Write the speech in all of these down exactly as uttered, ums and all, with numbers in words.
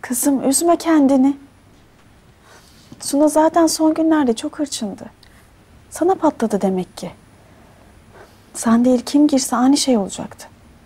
Kızım üzme kendini. Suna zaten son günlerde çok hırçındı. Sana patladı demek ki. Sen değil kim girse aynı şey olacaktı.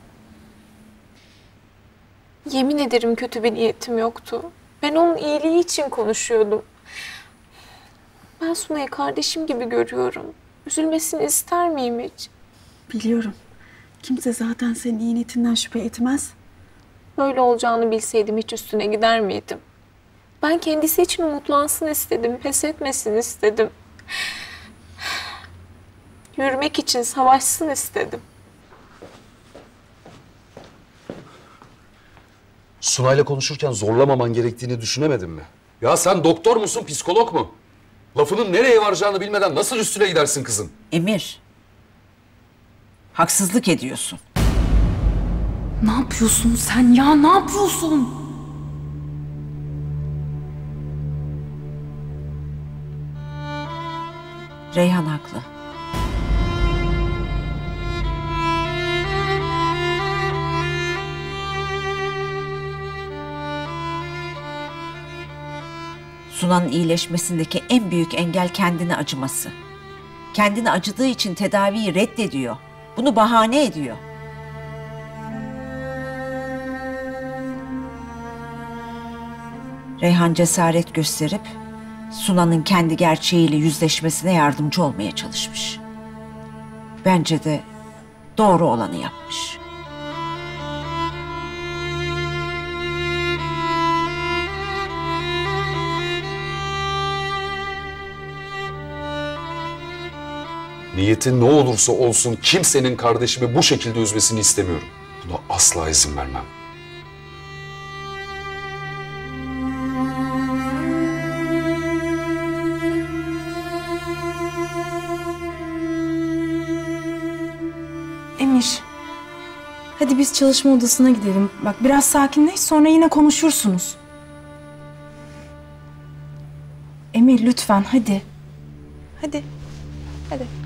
Yemin ederim kötü bir niyetim yoktu. Ben onun iyiliği için konuşuyordum. Ben Suna'yı kardeşim gibi görüyorum. Üzülmesini ister miyim hiç? Biliyorum. Kimse zaten senin iyi niyetinden şüphe etmez. Böyle olacağını bilseydim hiç üstüne gider miydim? Ben kendisi için umutlansın istedim, pes etmesin istedim. Yürümek için savaşsın istedim. Sunay'la konuşurken zorlamaman gerektiğini düşünemedin mi? Ya sen doktor musun, psikolog mu? Lafının nereye varacağını bilmeden nasıl üstüne gidersin kızın? Emir, haksızlık ediyorsun. Ne yapıyorsun sen ya? Ne yapıyorsun? Reyhan haklı. Sunan'ın iyileşmesindeki en büyük engel kendine acıması. Kendine acıdığı için tedaviyi reddediyor. Bunu bahane ediyor. Reyhan cesaret gösterip Sunan'ın kendi gerçeğiyle yüzleşmesine yardımcı olmaya çalışmış. Bence de doğru olanı yapmış. Niyetin ne olursa olsun kimsenin kardeşimi bu şekilde üzmesini istemiyorum. Buna asla izin vermem. Emir, hadi biz çalışma odasına gidelim. Bak biraz sakinleş, sonra yine konuşursunuz. Emir lütfen hadi. Hadi. Hadi.